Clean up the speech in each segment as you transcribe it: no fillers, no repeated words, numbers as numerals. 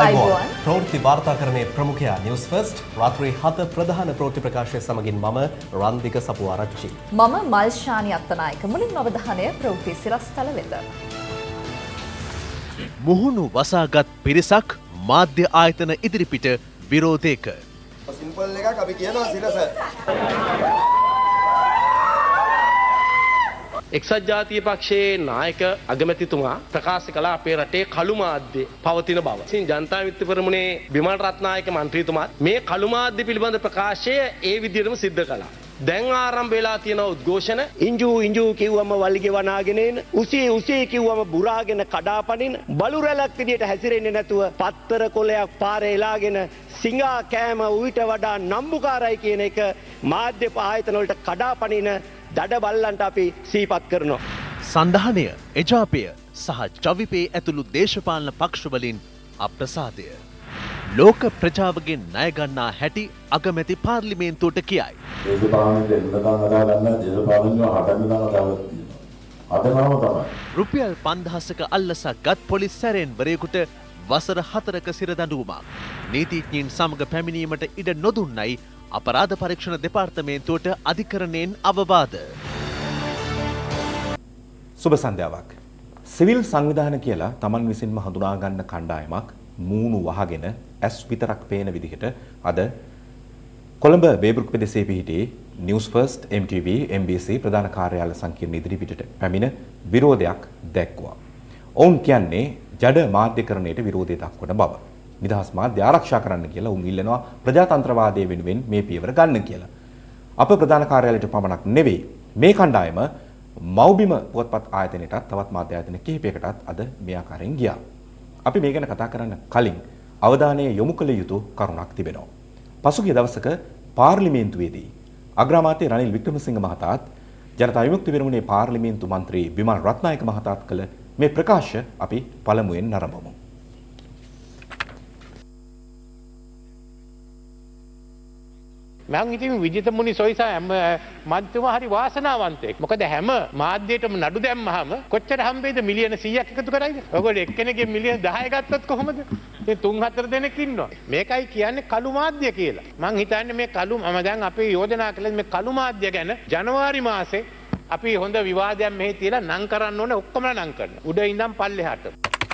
ආයුබෝවන් ප්‍රවෘත්ති වාර්තාකරණයේ ප්‍රමුඛයා news first රාත්‍රී 7 ප්‍රධාන ප්‍රවෘත්ති ප්‍රකාශය සමගින් මම රන්දික සපුආරච්චි. මම මල්ෂානි අත්තනායක. මුලින්ම අවධානය ප්‍රවෘත්ති සිරස්තල වෙත. මුහුණු වසාගත් පිරිසක් මාධ්‍ය ආයතන ඉදිරිපිට විරෝධයක. සිම්පල් එකක් අපි කියනවා සිරස. එක්සත් ජාතික පක්ෂයේ නායක අගමැතිතුමා ප්‍රකාශ කළ අපේ රටේ කළු මාධ්‍ය පවතින බව. ඉතින් ජනතා විමුක්ති පෙරමුණේ විමල් රත්නායක මන්ත්‍රීතුමාත් මේ කළු මාධ්‍ය පිළිබඳ ප්‍රකාශය ඒ විදිහටම සිද්ධ කළා. දැන් ආරම්භ වෙලා තියෙන උද්ඝෝෂණ ඉංජු කිව්වම වලිගෙ වනාගෙන එන උසේ කිව්වම බුරාගෙන කඩාපනින බලු රැලක් විදියට හැසිරෙන්නේ නැතුව පත්තර කොලයක් පාරේ එලාගෙන සිංහා කෑම ඌට වඩා නම්බුකාරයි කියන එක මාධ්‍ය ආයතන වලට කඩාපනින දඩ බල්ලන්ට අපි සීපත් කරනවා. සන්ධානය, එජාපය සහ ජවිපේ ඇතුළු දේශපාලන පක්ෂවලින් අප්‍රසාදය. ලෝක ප්‍රජාවගෙන් ණය ගන්නා හැටි අගමැති පාර්ලිමේන්තුවට කියයි. දේශපාලනයේ ඉන්නකම් අදා ගන්න දේශපාලනය හදන්න තමයි. අදනම තමයි. රුපියල් 5000ක අල්ලසා ගත් පොලිස් සැරෙන්වරයෙකුට වසර 4ක සිර දඬුවමක්. නීතිඥයින් සමග පැමිණීමට ඉඩ නොදුන්නයි අපරාධ පරීක්ෂණ දෙපාර්තමේන්තුවට අධිකරණයෙන් අවවාද. සුබ සන්ධ්‍යාවක්. සිවිල් සංවිධාන කියලා Taman විසින්ම හඳුනා ගන්න කණ්ඩායමක් මූණු වහගෙන ඇස් විතරක් පේන විදිහට අද කොළඹ බේබරුක් ප්‍රදේශයේ පිහිටි නිවුස් ෆර්ස්ට් MTV MBC ප්‍රධාන කාර්යාල සංකීර්ණ ඉදිරිපිටට පැමිණ විරෝධයක් දැක්වුවා. ඔවුන් කියන්නේ ජඩ මාධ්‍යකරණයට විරෝධය දක්වන බව. නිදහස් මාධ්‍ය ආරක්ෂා කරන්න කියලා උන් ඉල්ලනවා ප්‍රජාතන්ත්‍රවාදයේ වෙනුවෙන් මේ පියවර ගන්න කියලා. අප ප්‍රධාන කාර්යාලයට පමණක් නෙවෙයි මේ කණ්ඩායම මව්බිම පුවත්පත් ආයතනයටත් තවත් මාධ්‍ය ආයතන කිහිපයකටත් අද මේ ආකාරයෙන් ගියා. අපි මේ ගැන කතා කරන්න කලින් අවධානය යොමු කළ යුතු කරුණක් තිබෙනවා. පසුගිය දවසක පාර්ලිමේන්තුවේදී අග්‍රාමාත්‍ය රනිල් වික්‍රමසිංහ මහතාත් ජනතා විමුක්ති පෙරමුණේ පාර්ලිමේන්තු මන්ත්‍රී විමල් රත්නායක මහතාත් කළ මේ ප්‍රකාශ අපි පළමුවෙන් නරඹමු. මම ඉතින් විජිත මුනි සොයිසා මන්ත්‍රීතුමා හරි වාසනාවන්තයෙක්. මොකද හැම මාධ්‍යයකටම නඩු දැම්මහම කොච්චර හම්බෙයිද මිලියන 100ක් එකතු කරයිද? ඔයගොල්ලෝ එක්කෙනෙක්ගෙන් මිලියන 10 ගත්තොත් කොහොමද? ඉතින් 3-4 දෙනෙක් ඉන්නවා. මේකයි කියන්නේ කළු මාධ්‍ය කියලා. මං හිතන්නේ මේ කළු මම දැන් අපි යෝජනා කළේ මේ කළු මාධ්‍ය ගැන ජනවාරි මාසේ අපි හොඳ විවාදයක් මෙහි තියලා නම් කරන්න ඕනේ ඔක්කොම නම් කරනවා. උඩ ඉඳන් පල්ලෙහාට.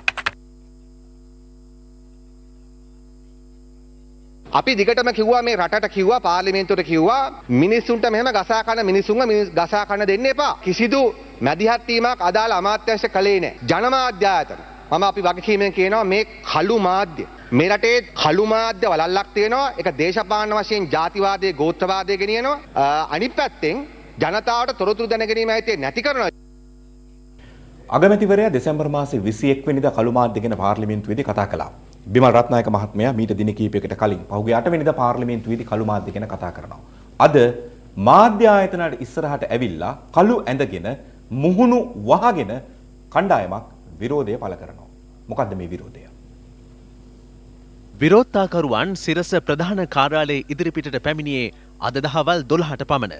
අපි දිගටම කිව්වා මේ රටට කිව්වා පාර්ලිමේන්තුවට කිව්වා මිනිස්සුන්ට මෙහෙම ගසා කන මිනිස්සුන්ව ගසා කන දෙන්න එපා. කිසිදු මැදිහත් වීමක් අදාළ අමාත්‍යාංශ කළේ නැහැ. ජනමාධ්‍ය ආයතන. මම අපි වගකීමෙන් කියනවා මේ කළු මාධ්‍ය. මේ රටේ කළු මාධ්‍ය වලල්ලක් තියෙනවා. ඒක දේශපාලන වශයෙන් ජාතිවාදයේ ගෝත්‍රවාදයේ ගෙනියනවා. අනිත් පැත්තෙන් ජනතාවට තොරතුරු දැන ගැනීම ඇති නැති කරනවා. අගමැතිවරයා දෙසැම්බර් මාසේ 21 වෙනිදා කළු මාධ්‍ය ගැන පාර්ලිමේන්තුවේදී කතා කළා. විමල් රත්නායක මහත්මයා මීට දින කිහිපයකට කලින් පහුගිය 8 වෙනිදා පාර්ලිමේන්තුවේදී කළු මාධ්‍ය ගැන කතා කරනවා. අද මාධ්‍ය ආයතනවල ඉස්සරහට ඇවිල්ලා කළු ඇඳගෙන මුහුණු වහගෙන කණ්ඩායමක් විරෝධය පළ කරනවා. මොකද්ද මේ විරෝධය? විරෝධතාකරුවන් සිරස ප්‍රධාන කාර්යාලයේ ඉදිරිපිටට පැමිණියේ අද දහවල් 12ට පමණ.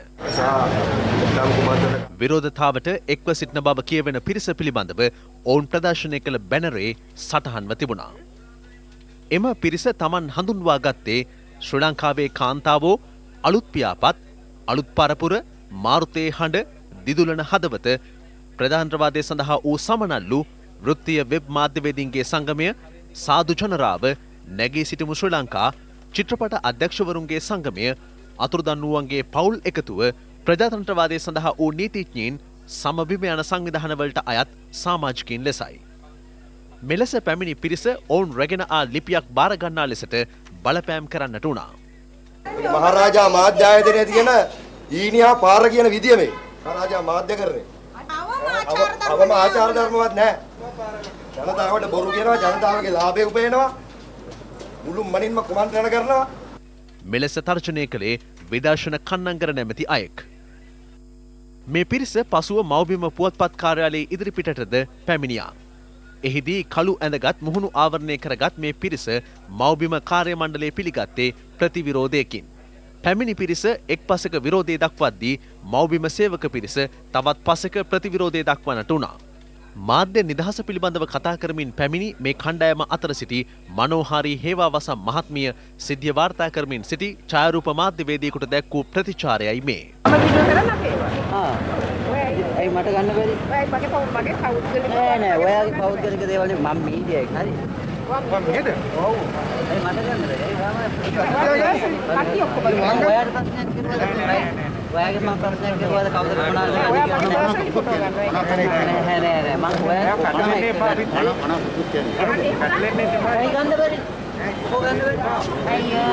විරෝධතාවට එක්ව සිටින බව කියවෙන පිරිස පිළිබඳව ඔවුන් ප්‍රදර්ශනය කළ බැනරේ සටහන්ව තිබුණා. එම පිරිස Taman හඳුන්වා ගත්තේ ශ්‍රී ලංකාවේ කාන්තාවෝ අලුත් පියාපත් අලුත් පරපුර මාරුතේ හඬ දිදුලන හදවත ප්‍රධානත්‍රවාදය සඳහා වූ සමනල්ලු වෘත්තීය වෙබ් මාධ්‍යවේදීන්ගේ සංගමය සාදු ජනරාව නැගී සිටිමු ශ්‍රී ලංකා චිත්‍රපට අධ්‍යක්ෂවරුන්ගේ සංගමය අතුරුදන් වූවන්ගේ පවුල් එකතුව ප්‍රජාතන්ත්‍රවාදය සඳහා වූ නීතිඥයින් සමබිම යන සංවිධානවලට අයත් සමාජිකයින් ලෙසයි. මෙලෙස පැමිණි පිරිස ඔවුන් රැගෙන ආ ලිපියක් බාර ගන්නා ලෙසට බලපෑම් කරන්නට වුණා. මහරජා මාධ්‍ය ආයතනයේ තියෙන ඊනියා පාර කියන විදිය මේ. මහරජා මාධ්‍ය කරන්නේ. අවම ආචාර ධර්මවත් නැහැ. ජනතාවට බොරු කියනවා, ජනතාවගේ ලාභය උපයනවා. මුළු මනින්ම කුමන්ත්‍රණ කරනවා. මෙලෙස තර්ජනය කළේ විදර්ශන කන්නංගර නැමැති අයෙක්. මේ පිරිස පසුව මව්බිම පුවත්පත් කාර්යාලයේ ඉදිරිපිටටද පැමිණියා. එහිදී කළු ඇඳගත් මුහුණු ආවරණය කරගත් මේ පිරිස මව්බිම කාර්ය මණ්ඩලය පිළිගත්තේ ප්‍රතිවිරෝධයකින්. පැමිණි පිරිස එක් පසක විරෝධය දක්වද්දී මව්බිම සේවක පිරිස තවත් පසක ප්‍රතිවිරෝධය දක්වන්නට වුණා. මාධ්‍ය නිදහස පිළිබඳව කතා කරමින් පැමිණි මේ කණ්ඩායම අතර සිටි මනෝහාරී හේවාවසම් මහත්මිය සිද්ධිය වාර්තා කරමින් සිටි ඡායාරූප මාධ්‍යවේදියෙකුට දැක්වූ ප්‍රතිචාරයයි මේ. ඇයි මට ගන්න බැරි? මගේ පෞද්ගලික නෑ ඔයාගේ පෞද්ගලික දේවල් මම මීඩියා එක හරි. මම නේද? ඔව්. ඇයි මට ගන්න බැරි? ඔයාට ප්‍රශ්නයක් කරුවද? ඔයාගේ මම ප්‍රශ්නයක් කරුවද කවුද මොනවාද නෑ මම ඔයාට ඇයි ගන්න බැරි? කොහොම ගන්න බැරි? අයියෝ.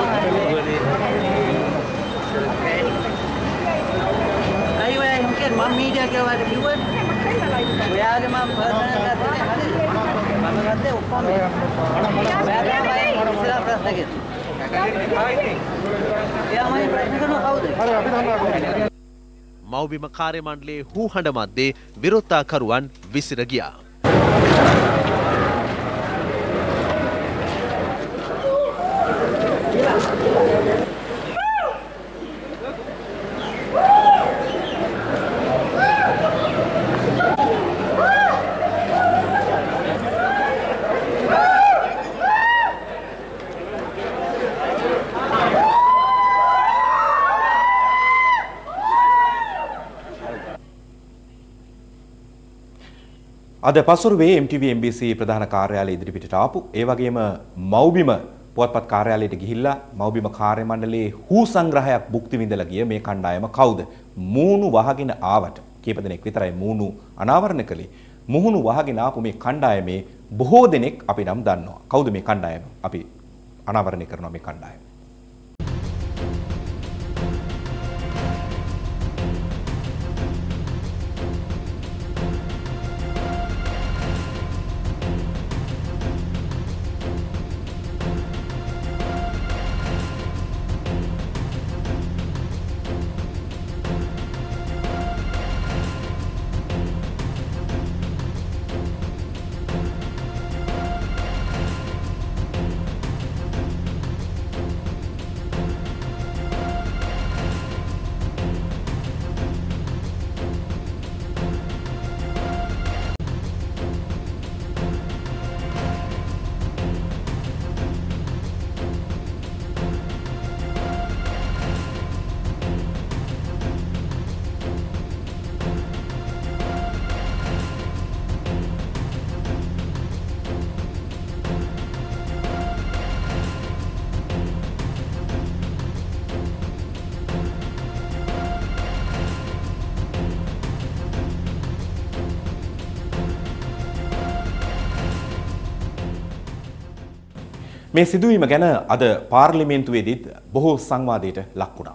මම මීඩියා කියලා වලට කිව්වනේ. ඔයාගේ මම පර්සනල් ගත්තේ හරිද? මම ගත්තේ ඔක්කොම. ඔයාලා ප්‍රශ්න කෙරුවා. මව්බිම කාර්ය මණ්ඩලයේ හූහඬ මැද්දේ විරෝධතාකරුවන් විසිර ගියා. අද පසුරුවේ MTV MBC ප්‍රධාන කාර්යාලය ඉදිරිපිටට ආපු ඒ වගේම මව්බිම පුවත්පත් කාර්යාලයට ගිහිල්ලා මව්බිම කාර්ය මණ්ඩලයේ හූ සංග්‍රහයක් භුක්ති විඳලා ගිය මේ කණ්ඩායම කවුද? මූණු වහගෙන ආවට කීප දෙනෙක් විතරයි මූණු අනාවරණ කළේ. මුහුණු වහගෙන ආපු මේ කණ්ඩායමේ බොහෝ දෙනෙක් අපි නම් දන්නවා. කවුද මේ කණ්ඩායම? අපි අනාවරණය කරනවා මේ කණ්ඩායම. මේ සිදුවීම ගැන අද පාර්ලිමේන්තුවේදීත් බොහෝ සංවාදයට ලක් වුණා.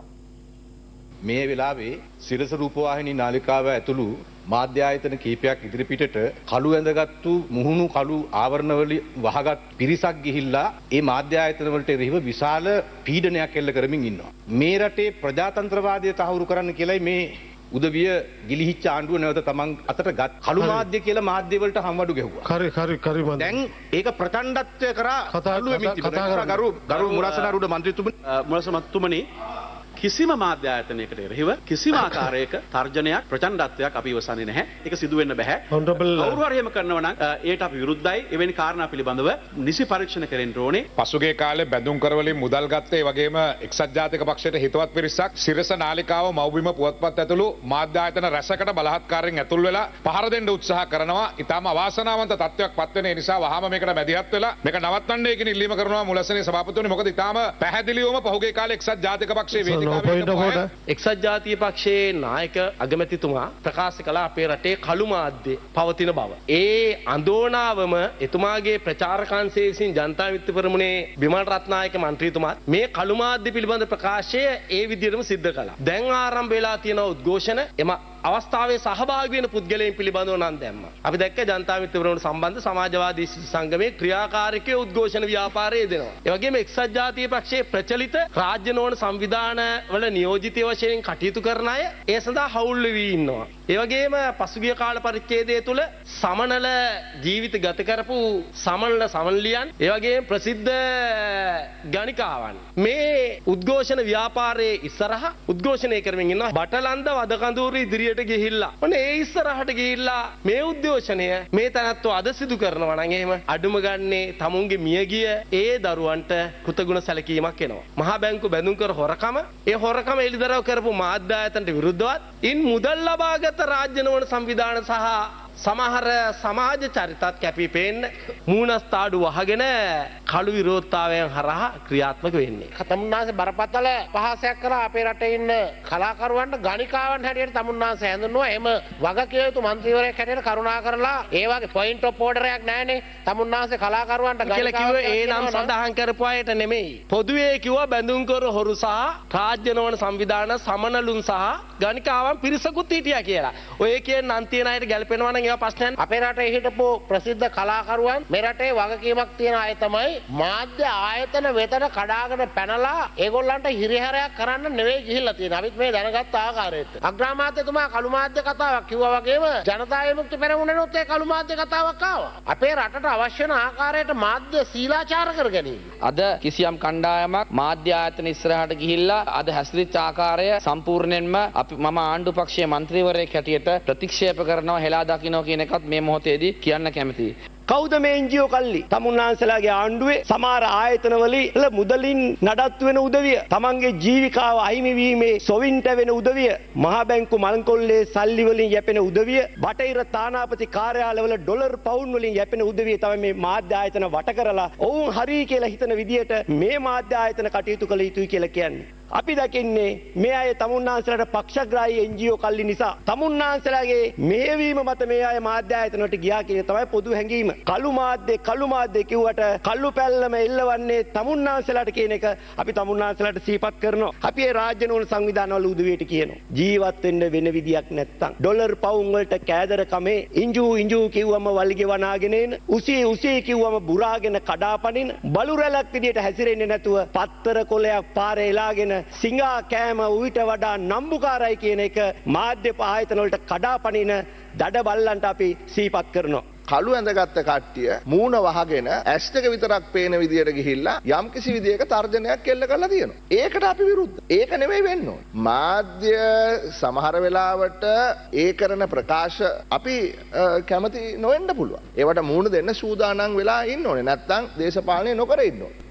මේ වෙලාවේ සිරස රූපවාහිනී නාලිකාව ඇතුළු මාධ්‍ය ආයතන කීපයක් ඉදිරිපිටට කළු ඇඳගත්තු මුහුණු කළු ආවරණවලින් වහගත් පිරිසක් ගිහිල්ලා ඒ මාධ්‍ය ආයතන වලට එරෙහිව විශාල පීඩනයක් එල්ල කරමින් ඉන්නවා. මේ රටේ ප්‍රජාතන්ත්‍රවාදය තහවුරු කරන්න කියලායි මේ උදවිය ගිලිහිච්ච ආණ්ඩුව නැවත තමන් අතට ගත් කළු මාධ්‍ය කියලා මාධ්‍ය වලට හම්වඩු ගැහුවා. කරි දැන් ඒක ප්‍රචණ්ඩත්වය කරා කතාලු වෙමින් තිබුණා. ගරු මුලසනාරුඩ මන්ත්‍රීතුමනි කිසිම මාධ්‍ය ආයතනයකට එරෙහිව කිසිම ආකාරයක තර්ජනයක් ප්‍රචණ්ඩත්වයක් අපි ඉවසන්නේ නැහැ. ඒක සිදු වෙන්න බෑ. කවුරු හරි එහෙම කරනවා නම් ඒට අපි විරුද්ධයි. එවැනි කාරණා පිළිබඳව නිසි පරීක්ෂණ කරන්න ඕනේ. පසුගිය කාලේ බැඳුම් කරවලින් මුදල් ගත්ත ඒ වගේම එක්සත් ජාතික පක්ෂයට හිතවත් පිරිසක් සිරස නාලිකාව මව්බිම පුවත්පත් ඇතුළු මාධ්‍ය ආයතන රැසකට බලහත්කාරයෙන් ඇතුල් වෙලා පහර දෙන්න උත්සාහ කරනවා. ඊටම අවාසනාවන්ත තත්ත්වයක් පත් වෙන නිසා වහාම මේකට මැදිහත් වෙලා මේක නවත්තන්නයි කියන ඉල්ලීම කරනවා මුලසනේ සභාපතිතුමනි. මොකද ඊටම පැහැදිලිවම පහුගිය කාලේ එක්සත් ජාතික පක්ෂයේ වේදිකාවේ එක්සත් ජාතික පක්ෂයේ නායක අගමැතිතුමා ප්‍රකාශ කළ අපේ රටේ කළු මාධ්‍ය පවතින බව. ඒ අඳෝනාවම එතුමාගේ ප්‍රචාරකාංශයේ විසින් ජනතා විමුක්ති පෙරමුණේ බිමල් රත්නායක මන්ත්‍රීතුමාත් මේ කළු මාධ්‍ය පිළිබඳ ප්‍රකාශය ඒ විදිහටම සිද්ධ කළා. දැන් ආරම්භ වෙලා තියෙන උද්ඝෝෂණ එම අවස්ථාවේ සහභාගී වෙන පුද්ගලයන් පිළිබඳව නම් දැම්මා. අපි දැක්ක ජනතා විමුක්ති පෙරමුණ සම්බන්ධ සමාජවාදී සංගමේ ක්‍රියාකාරීකයේ උද්ඝෝෂණ ව්‍යාපාරයේ දෙනවා. ඒ වගේම එක්සත් ජාතික පක්ෂයේ ප්‍රචලිත රාජ්‍ය නොවන සංවිධාන වල නියෝජිතය වශයෙන් කටයුතු කරන අය ඒ සඳහා හවුල් වෙවි ඉන්නවා. ඒ වගේම පසුගිය කාල පරිච්ඡේදය තුල සමනල ජීවිත ගත කරපු සමන්ලියන් ඒ වගේම ප්‍රසිද්ධ ගණිකාවන් මේ උද්ඝෝෂණ ව්‍යාපාරයේ ඉස්සරහ උද්ඝෝෂණය කරමින් ඉන්නවා. බටලන්ද වදකඳුරු ඉදිරියට ගිහිල්ලා ඔන්න ඒ ඉස්සරහට ගිහිල්ලා මේ උද්ඝෝෂණය මේ තනත්ව අද සිදු කරනවා නම් එහෙම අඩුම ගන්නේ තමුන්ගේ මියගිය ඒ දරුවන්ට කෘතගුණ සැලකීමක් එනවා. මහා බැංකු බැඳුම් කර හොරකම ඒ හොරකම එළිදරව් කරපු මාධ්‍ය ආයතනට විරුද්ධවත් ඉන් මුදල් ලබාගත් රාජ්‍ය නොවන සංවිධාන සහ සමහර සමාජ චරිතත් කැපී පෙනෙන මූණස්තාඩු වහගෙන කළු විරෝධතාවයන් හරහා ක්‍රියාත්මක වෙන්නේ. තමුන්නාන්සේ බරපතල පහසයක් කරා අපේ රටේ ඉන්න කලාකරුවන්ට ගණිකාවන් හැටියට තමුන්නාන්සේ හැඳින්වුවා. එහෙම වගකිය යුතු මන්ත්‍රීවරයෙක් හැටියට කරුණා කරලා ඒ වගේ පොයින්ට් ඔෆ් ඕඩර් එකක් නැහැනේ. තමුන්නාන්සේ කලාකරුවන්ට කියලා කිව්වේ ඒ නම් සඳහන් කරපු අයට නෙමෙයි. පොදුවේ කිව්වා බැඳුම් කර හොරු සහ රාජ්‍ය නොවන සංවිධාන සමනලුන් සහ ගණිකාවන් පිරිසකුත් හිටියා කියලා. ඔය කියන නම් තියන අයට ගැලපෙනවා නම් අපේ රටේ හිටපු ප්‍රසිද්ධ කලාකරුවන් මේ රටේ වගකීමක් තියෙන අය තමයි මාධ්‍ය ආයතන වෙතට කඩාගෙන පැනලා ඒගොල්ලන්ට හිරිහැරයක් කරන්න නෙවෙයි ගිහිල්ලා තියෙන්නේ. අපිත් මේ දැනගත් ආකාරයට. අග්‍රාමාත්‍යතුමා කළු මාධ්‍ය කතාවක් කිව්වා වගේම ජනතා විමුක්ති පෙරමුණෙනුත් ඒ කළු මාධ්‍ය කතාවක් ආවා. අපේ රටට අවශ්‍ය වන ආකාරයට මාධ්‍ය සීලාචාර කර ගැනීම. අද කිසියම් කණ්ඩායමක් මාධ්‍ය ආයතන ඉස්සරහට ගිහිල්ලා අද හැසිරිච්ච ආකාරය සම්පූර්ණයෙන්ම මම ආණ්ඩු පක්ෂයේ මන්ත්‍රීවරයෙක් හැටියට ප්‍රතික්ෂේප කරනවා හෙලා දකින්න කියන එකත් මේ මොහොතේදී කියන්න කැමතියි. කවුද මේ එන්ජිஓ කල්ලි? තමුන්නාන්සලාගේ ආණ්ඩුවේ සමහර ආයතනවල මුදලින් නඩත්තු වෙන උදවිය, තමන්ගේ ජීවිකාව අහිමි වීමේ සොවින්ට වෙන උදවිය, මහා බැංකු මල්කොල්ලේ සල්ලි වලින් යැපෙන උදවිය, බටහිර තානාපති කාර්යාලවල ඩොලර් පවුන් වලින් යැපෙන උදවිය තමයි මේ මාධ්‍ය ආයතන වට කරලා ඔවුන් හරි කියලා හිතන විදියට මේ මාධ්‍ය ආයතන කටයුතු කළ යුතුයි කියලා කියන්නේ. අපි දකින්නේ මේ අය තමුන්නාන්සලාට පක්ෂග්‍රාහී එන්ජිஓ කල්ලි නිසා තමුන්නාන්සලාගේ මෙහෙවීම මත මේ අය මාධ්‍ය ආයතන වලට ගියා කියන තමයි පොදු හැඟීම. කළු මාධ්‍ය කිව්වට කළු පැල්ලම එල්ලවන්නේ තමුන්නාන්සලාට කියන එක අපි තමුන්නාන්සලාට සිහිපත් කරනවා. අපි ඒ රාජ්‍ය නෝන සංවිධානවල උදවියට කියනවා. ජීවත් වෙන්න වෙන විදියක් නැත්තම් ඩොලර් පවුන් වලට කෑදර කමේ ඉංජු කිව්වම වලිගේ වනාගෙන එන උසී කිව්වම බුරාගෙන කඩාපනින බලු රැලක් විදියට හැසිරෙන්නේ නැතුව පත්තර කොලයක් පාරේ එලාගෙන සිංහා කෑම ඌට වඩා නම්බුකාරයි කියන එක මාධ්‍ය ආයතන වලට කඩාපනින දඩ බල්ලන්ට අපි සිහිපත් කරනවා. කළු ඇඳගත්ත කට්ටිය මූණ වහගෙන ඇස් දෙක විතරක් පේන විදියට ගිහිල්ලා යම්කිසි විදියක තර්ජනයක් එල්ල කරලා තියෙනවා. ඒකට අපි විරුද්ධ. ඒක නෙමෙයි වෙන්න ඕනේ. මාධ්‍ය සමහර වෙලාවට ඒ කරන ප්‍රකාශ අපි කැමති නොවෙන්න පුළුවන්. ඒවට මූණ දෙන්න සූදානම් වෙලා ඉන්න ඕනේ. නැත්නම් දේශපාලනය නොකර ඉන්න ඕනේ.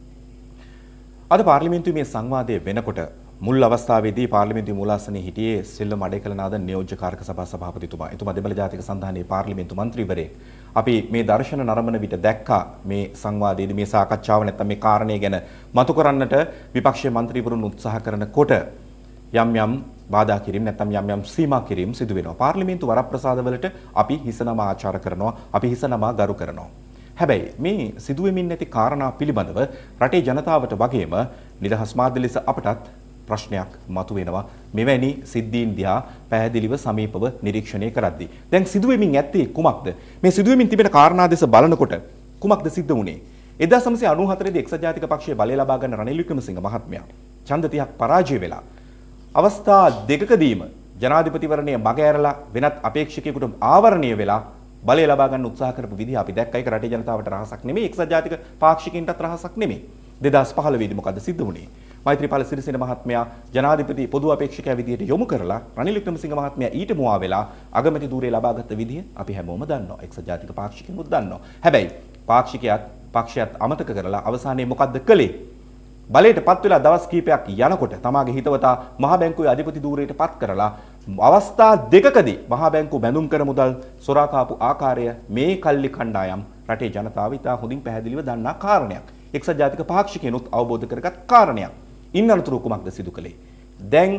අද පාර්ලිමේන්තුවේ මේ සංවාදය වෙනකොට මුල් අවස්ථාවේදී පාර්ලිමේන්තු මූලාසනයේ හිටියේ සිල්වම් අඩේකලනාද නියෝජ්‍ය කාර්ක සභා සභාපතිතුමා. එතුමා දෙමළ ජාතික සන්ධානයේ පාර්ලිමේන්තු මන්ත්‍රීවරයෙක්. අපි මේ දර්ශන නරඹන විට දැක්කා මේ සංවාදයේදී මේ සාකච්ඡාව නැත්නම් මේ කාරණේ ගැන මතු කරන්නට විපක්ෂයේ මන්ත්‍රීවරුන් උත්සාහ කරනකොට යම් බාධා කිරීම නැත්නම් යම් සීමා කිරීම සිදු වෙනවා. පාර්ලිමේන්තු වරප්‍රසාදවලට අපි හිසනම ආචාර කරනවා. අපි හිසනම ගරු කරනවා. හැබැයි මේ සිදුවෙමින් නැති කාරණා පිළිබඳව රටේ ජනතාවට වගේම නිදහස් මාධ්‍ය ලෙස අපටත් ප්‍රශ්නයක් මතුවෙනවා. මෙවැනි සිද්ධීන් දිහා පැහැදිලිව සමීපව නිරීක්ෂණය කරද්දී. දැන් සිදුවෙමින් ඇත්තේ කුමක්ද? මේ සිදුවෙමින් තිබෙන කාරණා දෙස බලනකොට කුමක්ද සිද්ධ වුනේ? 1994 දී එක්සත් ජාතික පක්ෂයේ බලය ලබා ගන්න රනිල් වික්‍රමසිංහ මහත්මයා ඡන්ද 30ක් පරාජය වෙලා අවස්ථා දෙකකදීම ජනාධිපතිවරණය මග ඇරලා වෙනත් අපේක්ෂකයෙකුට ආවරණය වෙලා බලය ලබා ගන්න උත්සාහ කරපු විදිහ අපි දැක්ක. ඒක රටේ ජනතාවට රහසක් නෙමෙයි, එක්සත් ජාතික පාක්ෂිකින්ටත් රහසක් නෙමෙයි. 2015 දී මොකද සිද්ධ වුනේ? මෛත්‍රීපාල සිරිසේන මහත්මයා ජනාධිපති පොදු අපේක්ෂකයා විදිහට යොමු කරලා රනිල් වික්‍රමසිංහ මහත්මයා ඊට මුවා වෙලා අගමැති ධූරය ලබාගත් විදිහ අපි හැමෝම දන්නවා. එක්සත් ජාතික පාක්ෂිකිනුත් දන්නවා. හැබැයි පාක්ෂිකයාත් පක්ෂයත් අමතක කරලා අවසානයේ මොකද්ද කළේ? බලයට පත් වෙලා දවස් කිහිපයක් යනකොට තමාගේ හිතවතා මහා බැංකුවේ අධිපති ධූරයට පත් කරලා අවස්ථා දෙකකදී මහා බැංකුව බැඳුම් කර මුදල් සොරා කාපු ආකාරය මේ කල්ලි කණ්ඩායම් රටේ ජනතාව ඉතා හොඳින් පැහැදිලිව දන්නා කාරණයක්. එක්සත් ජාතික පාක්ෂිකයනුත් අවබෝධ කරගත් කාරණයක්. ඉන්නතුරු කුමක්ද සිදු කළේ? දැන්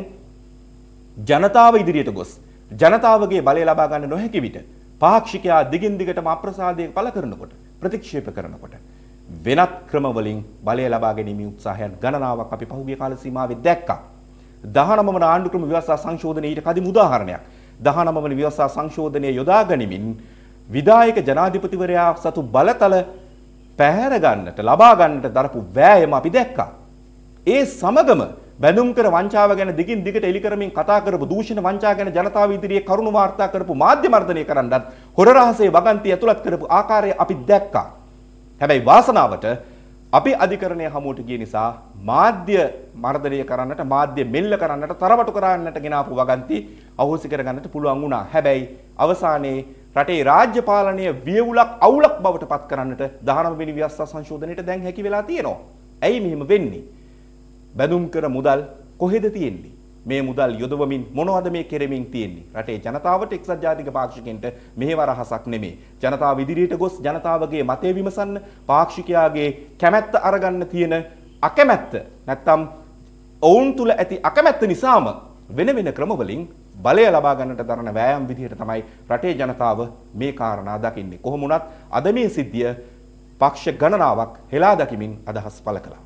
ජනතාව ඉදිරියට ගොස් ජනතාවගේ බලය ලබා ගන්න නොහැකි විට පාක්ෂිකයා දිගින් දිගටම අප්‍රසාදයේ පළ කරනකොට ප්‍රතික්ෂේප කරනකොට වෙනත් ක්‍රම වලින් බලය ලබා ගැනීමේ උත්සාහයන් ගණනාවක් අපි පහුගිය කාල සීමාවේ දැක්කා. 19 වන ආණ්ඩු ක්‍රම ව්‍යවස්ථා සංශෝධනයේ ඊට කදිම උදාහරණයක්. 19 වන ව්‍යවස්ථා සංශෝධනයේ යොදා ගනිමින් විධායක ජනාධිපතිවරයා සතු බලතල පැහැර ගන්නට ලබා ගන්නට දරපු වෑයම අපි දැක්කා. ඒ සමගම බැඳුම් කර වංචාව ගැන දිගින් දිගට එලි කරමින් කතා කරපු දූෂණ වංචා ගැන ජනතාව ඉදිරියේ කරුණු වාර්තා කරපු මාධ්‍ය මර්ධනය කරන්නත් හොර රහසේ වගන්ති ඇතුළත් කරපු ආකාරය අපි දැක්කා. හැබැයි වාසනාවට අපි අධිකරණය හමුවට ගිය නිසා මාධ්‍ය මර්ධනය කරන්නට මාධ්‍ය මෙල්ල කරන්නට තරවටු කරන්නට ගෙනාපු වගන්ති අහෝසි කරගන්නට පුළුවන් වුණා. හැබැයි අවසානයේ රටේ රාජ්‍ය පාලනය වියවුලක් අවුලක් බවට පත් කරන්නට 19 වෙනි ව්‍යවස්ථා සංශෝධනයට දැන් හැකි වෙලා තියෙනවා. ඇයි මෙහෙම වෙන්නේ? බැඳුම් කර මුදල් කොහෙද තියෙන්නේ? මේ මුදල් යොදවමින් මොනවද මේ කෙරෙමින් තියෙන්නේ? රටේ ජනතාවට එක්සත් ජාතික පාක්ෂිකයන්ට මෙහෙම රහසක් නෙමෙයි. ජනතාව ඉදිරියට ගොස් ජනතාවගේ මතය විමසන්න, පාක්ෂිකයාගේ කැමැත්ත අරගන්න තියෙන අකමැත්ත නැත්තම් ඔවුන් තුල ඇති අකමැත්ත නිසාම වෙන වෙන ක්‍රමවලින් බලය ලබා ගන්නට දරන වෑයම් විදිහට තමයි රටේ ජනතාව මේ කාරණා දකින්නේ. කොහොම වුණත් අද මේ සිද්ධිය පක්ෂ ගණනාවක් හෙලා දකිමින් අදහස් පළ කළා.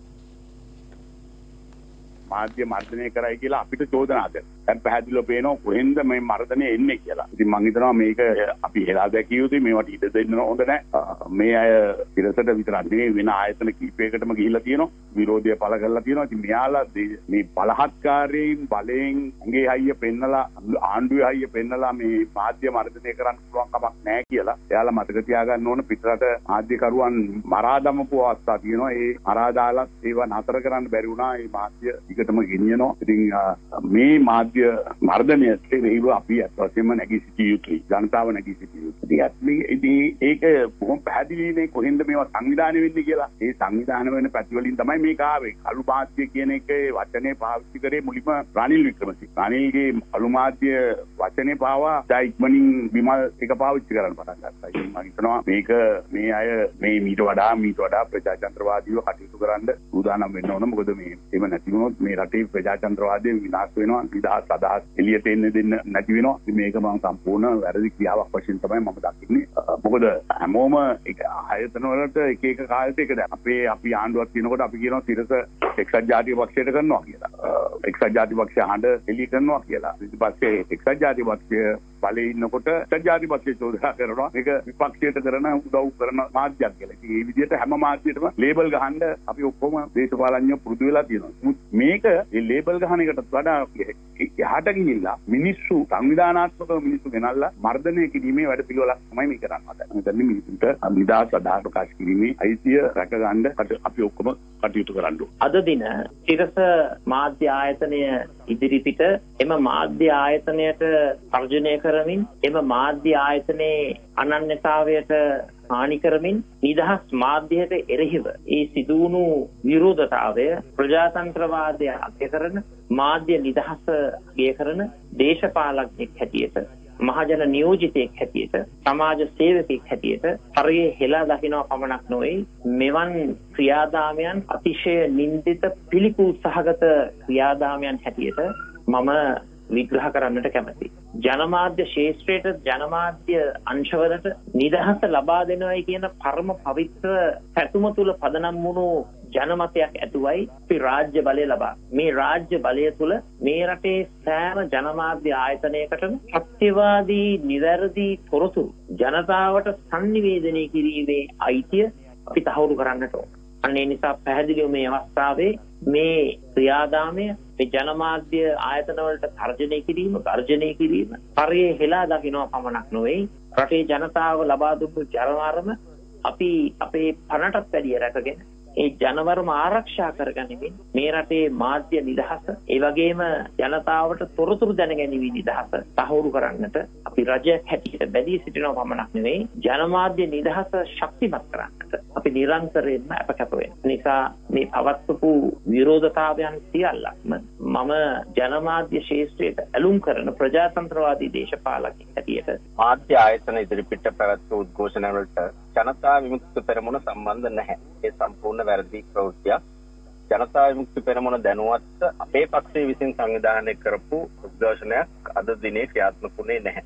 මාධ්‍ය මර්ධනය කරයි කියලා අපිට චෝදනා දෙනවා. දැන් පැහැදිලිව පේනවා කොහෙන්ද මේ මර්ධනය එන්නේ කියලා. ඉතින් මම හිතනවා මේක අපි හෙලා දැකිය යුතුයි. මේවට ඉඩ දෙන්න හොඳ නැහැ. මේ අය පිරසට විතරක් නෙවෙයි වෙන ආයතන කීපයකටම ගිහිල්ලා තියෙනවා. විරෝධය පළ කරලා තියෙනවා. ඉතින් මෙයාලා මේ බලහත්කාරයෙන් බලයෙන් ඇඟේ හයිය පෙන්නලා ආණ්ඩුවේ හයිය පෙන්නලා මේ මාධ්‍ය මර්ධනය කරන්න පුළුවන් කමක් නැහැ කියලා. එයාලා මතක තියාගන්න ඕන පිටරට මාධ්‍යකරුවන් මරා දමපු අවස්ථා තියෙනවා. ඒ මරා දාලා ඒවා නතර කරන්න බැරි වුණා. මේ මාධ්‍ය ටිකටම ගෙනියනවා. ඉතින් මේ මාධ්‍ය මර්ධනයට ඒව අපි අත්වශයෙන්ම නැගී සිටිය යුතුයි. ජනතාව නැගී සිටිය යුතුයි. ඉතින් ඒක බොහොම පැහැදිලිනේ කොහෙන්ද මේවා සංවිධානය වෙන්නේ කියලා. ඒ සංවිධානය වෙන පැතිවලින් තමයි මේක ආවේ. කළු මාධ්‍ය කියන එකේ වචනේ පාවිච්චි කරේ මුලින්ම රනිල් වික්‍රමසිංහ. රනිල්ගේ කළු මාධ්‍ය වචනේ පාවා ඉක්මනින් විමල් එක පාවිච්චි කරන්න පටන් ගත්තා. ඉතින් මම හිතනවා මේක මේ අය මේ මීට වඩා ප්‍රජාතන්ත්‍රවාදීව කටයුතු කරන්න සූදානම් වෙන්න ඕන. මොකද මේ එහෙම නැති වුණොත් මේ රටේ ප්‍රජාතන්ත්‍රවාදය විනාශ වෙනවා. නිදහස් අදහස් එළියට එන්න දෙන්න නැති වෙනවා. මේක මම සම්පූර්ණ වැරදි ක්‍රියාවක් වශයෙන් තමයි මම දකින්නේ. මොකද හැමෝම ආයතන වලට එක එක කාලෙට එක දැන් අපි ආණ්ඩුවක් තියෙනකොට අපි කියනවා තිරස එක්සත් ජාතික පක්ෂයට කරනවා කියලා. එක්සත් ජාතික පක්ෂය ආණ්ඩ එළිය කරනවා කියලා. ඊට පස්සේ එක්සත් ජාතික පක්ෂය බලේ ඉන්නකොට එක්සත් ජාතික පක්ෂය චෝදනා කරනවා මේක විපක්ෂයට කරන උදව් කරන මාධ්‍යයක් කියලා. ඉතින් මේ විදිහට හැම මාධ්‍යයකටම ලේබල් ගහන්න අපි ඔක්කොම දේශපාලඥයෝ පුරුදු වෙලා තියෙනවා. මේක මේ ලේබල් ගහන එකටත් වඩා එහාට ගිහිල්ලා මිනිස්සු සංවිධානාත්මකව මිනිස්සු ගෙනල්ලා මර්ධනය කිරීමේ වැඩ පිළිවෙලක් තමයි මේ කරන්නේ. දැන් මිනිස්සුන්ට නිදහස් අදහස් ප්‍රකාශ කිරීමේ අයිතිය රැකගන්න අපි ඔක්කොම කටයුතු කරන්න ඕනේ. අද දින තිරස මාධ්‍ය ආයතනය ඉදිරිපිට එම මාධ්‍ය ආයතනයට තර්ජනය කරමින් එම මාධ්‍ය ආයතනයේ අනන්‍යතාවයට හානි කරමින් නිදහස් මාධ්‍යයට එරෙහිව ඒ සිදුවුණු විරෝධතාවය ප්‍රජාතන්ත්‍රවාදය අගය කරන මාධ්‍ය නිදහස අගය කරන දේශපාලඥයෙක් හැටියට මහජන නියෝජිතයෙක් හැටියට සමාජ සේවකයෙක් හැටියට හරිය හෙලා දකින්න පමණක් නොවේ මෙවන් ක්‍රියාදාමයන් අතිශය නින්දිත පිළිකුල් සහගත ක්‍රියාදාමයන් හැටියට මම විග්‍රහ කරන්නට කැමැතියි. ජනමාධ්‍ය ශාස්ත්‍රයට ජනමාධ්‍ය අංශවලට නිදහස ලබා දෙනවයි කියන පරම පවිත්‍ර පැතුම තුල පදනම් වුණු ජනමතයක් ඇතුවයි අපි රාජ්‍ය බලය ලබා. මේ රාජ්‍ය බලය තුල මේ රටේ සෑම ජනමාධ්‍ය ආයතනයකටම සත්‍යවාදී නිවැරදි තොරතුරු ජනතාවට sannivedanaya කිරීමේ අයිතිය අපි තහවුරු කරන්නට ඕන. අන්න ඒ නිසා පැහැදිලිව මේ අවස්ථාවේ මේ ක්‍රියාදාමය මේ ජනමාධ්‍ය ආයතන වලට තර්ජනය කිරීම, ගර්ජනය කිරීම පරියේ හෙලා දකින්න පමණක් නොවේ රටේ ජනතාව ලබා දුන්නු ජනවරම අපි අපේ පණටත් වැඩිය රැකගෙන ඒ ජනවරම ආරක්ෂා කරගනිමින් මේ රටේ මාධ්‍ය නිදහස ඒ වගේම ජනතාවට තොරතුරු දැනගැනීමේ නිදහස තහවුරු කරන්නට අපි රජයක් හැටියට බැදී සිටිනව පමණක් නෙවෙයි ජනමාධ්‍ය නිදහස ශක්තිමත් කරන්නට අපි නිරන්තරයෙන්ම අපකැප වෙනවා. නිසා මේ පවත්වපු විරෝධතාවයන් සියල්ලක්ම මම ජනමාධ්‍ය ශාස්ත්‍රයට ඇලුම් කරන ප්‍රජාතන්ත්‍රවාදී දේශපාලකයෙක් හැටියට මාධ්‍ය ආයතන ඉදිරිපිට පැවැත්වූ උද්ඝෝෂණ වලට ජනතා විමුක්ති පෙරමුණ සම්බන්ධ නැහැ. ඒ සම්පූර්ණ වැරදි ප්‍රවෘත්තියක්. ජනතා විමුක්ති පෙරමුණ දැනුවත් අපේ පක්ෂයේ විසින් සංවිධානය කරපු උද්ඝෝෂණයක් අද දිනේ ක්‍රියාත්මක වුණේ නැහැ.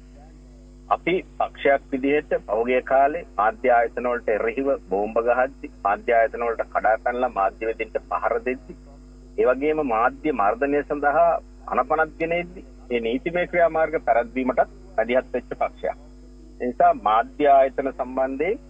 අපි පක්ෂයක් විදිහට පෞද්ගලික කාලේ මාධ්‍ය ආයතන වලට එරෙහිව බෝම්බ ගහද්දි මාධ්‍ය ආයතන වලට කඩා පැනලා මාධ්‍ය වෙදින්ට පහර දෙද්දි ඒ වගේම මාධ්‍ය මර්ධනය සඳහා අනපනත් ගෙනෙද්දි මේ නීතිමය ක්‍රියාමාර්ග පැවැත්වීමටත් වැඩිහත් වෙච්ච පක්ෂයක්. ඒ නිසා මාධ්‍ය ආයතන සම්බන්ධයෙන්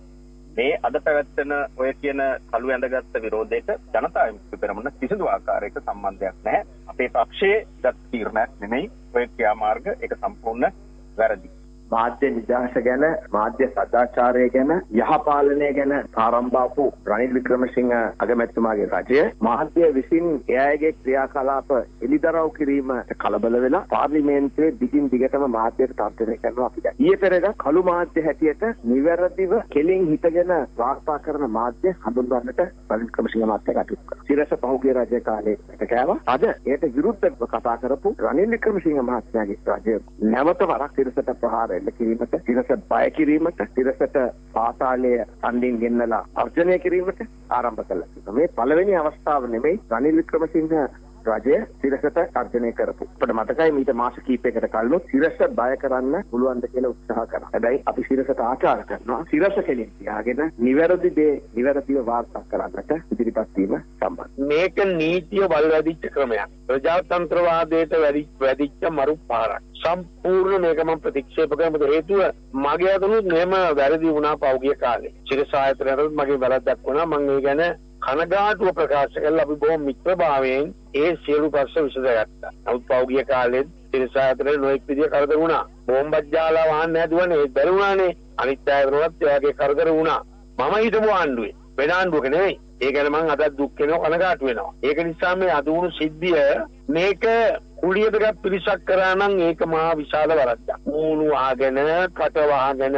මේ අද පැවැත්වෙන ඔය කියන කළු ඇඳගත්ත විරෝධයට ජනතා විමුක්ති පෙරමුණ කිසිදු ආකාරයක සම්බන්ධයක් නැහැ. අපේ පක්ෂයේ ගත් තීරණයක් නෙමෙයි ඔය ක්‍රියාමාර්ග ඒක සම්පූර්ණ වැරදි. මාධ්‍ය නිදහස ගැන මාධ්‍ය සදාචාරය ගැන යහපාලනය ගැන ආරම්භාපු රනිල් වික්‍රමසිංහ අගමැතිතුමාගේ රජය මාධ්‍ය විසින් එයාගේ ක්‍රියාකලාප එලිදරව් කිරීම කලබල වෙලා පාර්ලිමේන්තුවේ දිගින් දිගටම මාධ්‍යයට තර්ජනය කරනවා අපි දැක්කා. ඊයේ පෙරේද කළු මාධ්‍ය හැටියට නිවැරදිව කෙලින් හිටගෙන වාර්තා කරන මාධ්‍ය හඳුන්වන්නට රනිල් වික්‍රමසිංහ මහත්තයා කටයුතු කළා. සිරස පහුගිය රජ කාලේ කෑවා. අද ඒට විරුද්ධව කතා කරපු රනිල් වික්‍රමසිංහ මහත්තයාගේ රජය නැවත වරක් සිරසට ප්‍රහාර කිරීමට සිරස බය කිරීමට සිරසට පාතාලයේ අන්දින් ගෙන්නලා අර්ජනය කිරීමට ආරම්භ කළා. මේ පළවෙනි අවස්ථාව නෙමෙයි රනිල් වික්‍රමසිංහ රජය සිරසට අර්ජනය කරපු. අපිට මතකයි මීට මාස කිහිපයකට කලින් සිරස බය කරන්න පුළුවන් ද කියලා උත්සාහ කරා. හැබැයි අපි සිරසට ආචාර කරනවා. සිරස කෙලින් තියාගෙන නිවැරදි දේ නිවැරදිව වාර්තා කරන්නට ඉදිරිපත් වීම සම්බන්ධ. මේක නීතිය වල්වැදිච්ච ක්‍රමයක්. ප්‍රජාතන්ත්‍රවාදයට වැදිච්ච මරු පාරක්. සම්පූර්ණ මේක මම ප්‍රතික්ෂේප කරන හේතුව මගේ අතනුත් මෙහෙම වැරදි වුණා පෞගිය කාලේ. සිරස ආයතනයටත් මගේ වැරද්දක් වුණා. මම ඒ ගැන කනගාටුව ප්‍රකාශ කළා. අපි බොහොම මිත්‍රභාවයෙන් ඒ සියලු ප්‍රශ්න විසඳගත්තා. නමුත් පෞගිය කාලේ සිරස ආයතනයේ නොඑක් විදිය කරදර වුණා. බෝම්බක් ජාලා වහන්න හැදුවනේ ඒත් බැරි වුණානේ. අනිත් ආයතනවලත් ඒ වගේ කරදර වුණා. මම හිටපු ආණ්ඩුවේ වෙන ආණ්ඩුවක නෙවෙයි. ඒ ගැන මම අදත් දුක් වෙනවා කනගාටු වෙනවා. ඒක නිසා මේ අද වුණු සිද්ධිය මේක කුලියටගත් පිරිසක් කරා නම් ඒක මහා විශාල වරද්දක්. මූණු වහගෙන, කට වහගෙන,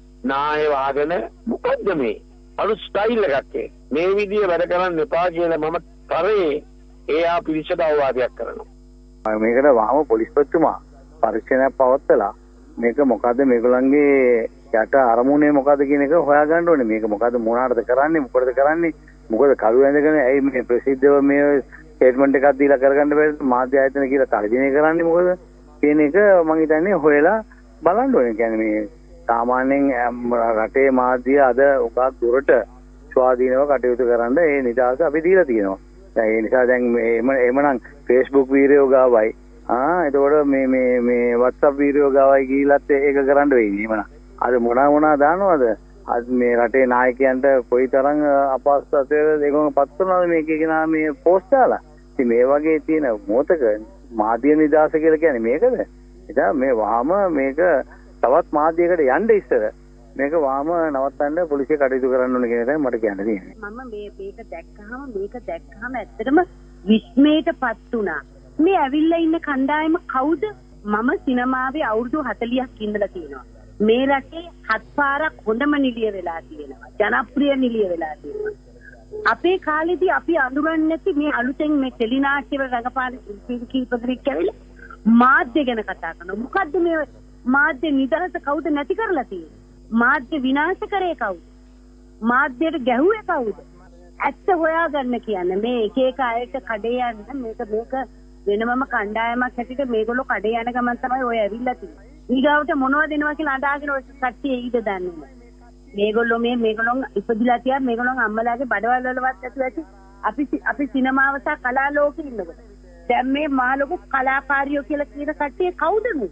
නාය වහගෙන මොකද්ද මේ? අලුත් ස්ටයිල් එකක් මේ විදිය වැඩ කරන්න එපා කියලා මම තරේ ඒ පිරිසට අවවාදයක් කරනවා. මේකට වහම පොලිස්පතිතුමා පරීක්ෂණයක් පවත්වලා මේක මොකද්ද මේගොල්ලන්ගේ යට අරමුණේ මොකද්ද කියන එක හොයාගන්න ඕනේ. මේක මොකද්ද මොනාටද කරන්නේ මොකටද කරන්නේ මොකද කළු ඇඳගෙන ඇයි මේ ප්‍රසිද්ධව මේ ස්ටේට්මන්ට් එකක් දීලා කරගන්න බැරි මාධ්‍ය ආයතන කියලා තර්ජනය කරන්නේ මොකද කියන එක මම හිතන්නේ හොයලා බලන්න ඕනේ. කියන්නේ මේ සාමාන්‍යයෙන් රටේ මාධ්‍ය අද උගක් දුරට ස්වාධීනව කටයුතු කරන්න ඒ නිදහස අපි දීලා තියෙනවා. දැන් ඒ නිසා දැන් එමනම් Facebook වීඩියෝ ගාවයි එතකොට මේ WhatsApp වීඩියෝ ගාවයි ගිහිලත් ඒක කරන්න වෙයි. එමනම් අද මොනවා දානවද? අද මේ රටේ නායකයන්ට කොයිතරම් අපහසුතාවයකට ඒගොල්ලෝ පත් කරනවද මේක කියන මේ පෝස්ට් දාලා. ඉතින් මේ වගේ තියෙන මොහතක මාධ්‍ය නිදහස කියලා කියන්නේ මේකද? ඉතින් මේ වහම මේක තවත් මාධ්‍යයකට යන්න ඉස්සර මේක වහම නවත්තන්න පොලිසිය කටයුතු කරන්න ඕනේ කියන එකයි මට කියන්න තියෙන්නේ. මම මේක දැක්කහම ඇත්තටම විස්මයටපත් වුණා. මේ ඇවිල්ලා ඉන්න කණ්ඩායම කවුද? මම සිනමාවේ අවුරුදු 40ක් ඉඳලා තියෙනවා. මේ රටේ 7 පාරක් හොඳම නිලිය වෙලා තියෙනවා. ජනප්‍රිය නිලිය වෙලා තියෙනවා. අපේ කාලෙදී අපි අඳුරන්නේ නැති මේ අලුතෙන් මේ ටෙලිනාට්‍යවල රඟපාන ශිල්පී කීප දෙනෙක් ඇවිල්ලා මාධ්‍ය ගැන කතා කරනවා. මොකද්ද මේ මාධ්‍ය නිදහස කවුද නැති කරලා තියෙන්නේ? මාධ්‍ය විනාශ කරේ කවුද? මාධ්‍යයට ගැහුවේ කවුද? ඇත්ත හොයාගන්න කියන්නේ මේ එක එක අයට කඩේ යන්න මේක වෙනමම කණ්ඩායමක් හැටියට මේගොල්ලෝ කඩේ යන ගමන් තමයි ඔය ඇවිල්ලා තියෙන්නේ. ඊගාවට මොනවද දෙනවා කියලා අඬාගෙන ඔය කට්ටිය ඊට දන්නේ නැහැ. මේගොල්ලෝ ඉපදිලා තියා මේගොල්ලෝ අම්මලාගේ බඩවල වලවත් ඇතුව ඇති අපි සිනමාව සහ කලා ලෝකෙ ඉන්නකොට දැන් මේ මාළොකු කලාකාරියෝ කියලා කියන කට්ටිය කවුද මේ?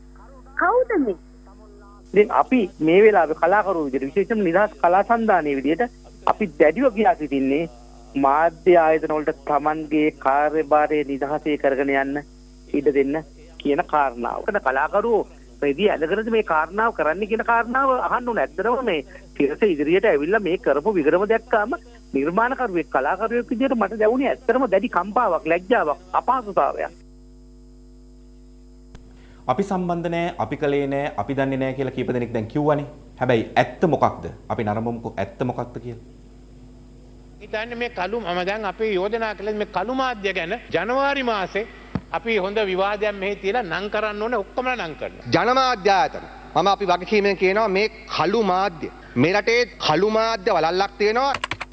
ඉතින් අපි මේ වෙලාවේ කලාකරුවෝ විදිහට විශේෂයෙන්ම නිදහස් කලා සන්ධානයේ විදිහට අපි දැඩිව කියා සිටින්නේ මාධ්‍ය ආයතන වලට Tamanගේ කාර්යභාරය නිදහසේ කරගෙන යන්න ඉඩ දෙන්න කියන කාරණාව. කලාකරුවෝ මේදී අලකරද මේ කාරණාව කරන්න කියන කාරණාව අහන්න ඕනේ. ඇත්තටම මේ පිරස ඉදිරියට ඇවිල්ලා මේ කරපු විග්‍රම දැක්කාම නිර්මාණකරුවෙක් කලාකරුවෙක් විදිහට මට දැනුනේ ඇත්තටම දැඩි කම්පාවක්, ලැජ්ජාවක්, අපහසුතාවයක්. අපි සම්බන්ධ නැහැ, අපි කලේ නැහැ, අපි දන්නේ නැහැ කියලා කීප දෙනෙක් දැන් කිව්වනේ. හැබැයි ඇත්ත මොකක්ද? අපි නරඹමුකෝ ඇත්ත මොකක්ද කියලා. හිතන්නේ මේ කළු මම දැන් අපි යෝජනා කළේ මේ කළු මාධ්‍ය ගැන ජනවාරි මාසේ අපි හොඳ විවාදයක් මෙහි තියලා නම් කරන්න ඕනේ ඔක්කොම නම් කරනවා. ජනමාධ්‍ය ආයතන මම අපි වගකීමෙන් කියනවා මේ කළු මාධ්‍ය මේ රටේ කළු මාධ්‍ය වලල්ලක් තියෙනවා.